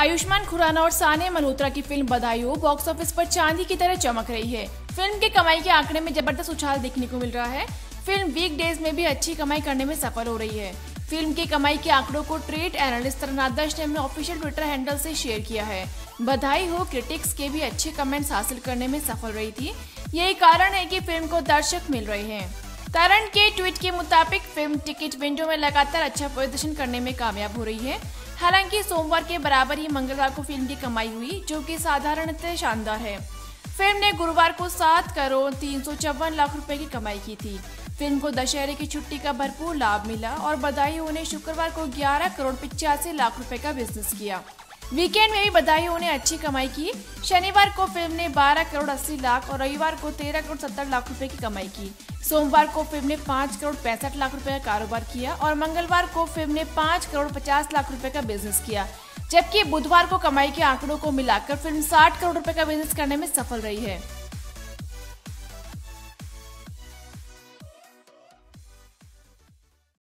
आयुष्मान खुराना और सानिया मल्होत्रा की फिल्म बधाई हो बॉक्स ऑफिस पर चांदी की तरह चमक रही है। फिल्म के कमाई के आंकड़े में जबरदस्त उछाल देखने को मिल रहा है। फिल्म वीक डेज में भी अच्छी कमाई करने में सफल हो रही है। फिल्म के कमाई के आंकड़ों को ट्रेड एनालिस्ट तरनादर्श ने अपने ऑफिशियल ट्विटर हैंडल से शेयर किया है। बधाई हो क्रिटिक्स के भी अच्छे कमेंट्स हासिल करने में सफल रही थी। यही कारण है कि फिल्म को दर्शक मिल रहे हैं। तरण के ट्वीट के मुताबिक फिल्म टिकट विंडो में लगातार अच्छा प्रदर्शन करने में कामयाब हो रही है। हालांकि सोमवार के बराबर ही मंगलवार को फिल्म की कमाई हुई, जो कि साधारणतः शानदार है। फिल्म ने गुरुवार को 7 करोड़ 354 लाख रुपए की कमाई की थी। फिल्म को दशहरे की छुट्टी का भरपूर लाभ मिला और बधाई हो ने शुक्रवार को 11 करोड़ 85 लाख रुपए का बिजनेस किया। वीकेंड में भी बधाई हो ने अच्छी कमाई की। शनिवार को फिल्म ने 12 करोड़ 80 लाख और रविवार को 13 करोड़ 70 लाख रुपए की कमाई की। सोमवार को फिल्म ने 5 करोड़ 65 लाख रुपए का कारोबार किया और मंगलवार को फिल्म ने 5 करोड़ 50 लाख रुपए का बिजनेस किया, जबकि बुधवार को कमाई के आंकड़ों को मिलाकर फिल्म 60 करोड़ रुपए का बिजनेस करने में सफल रही है।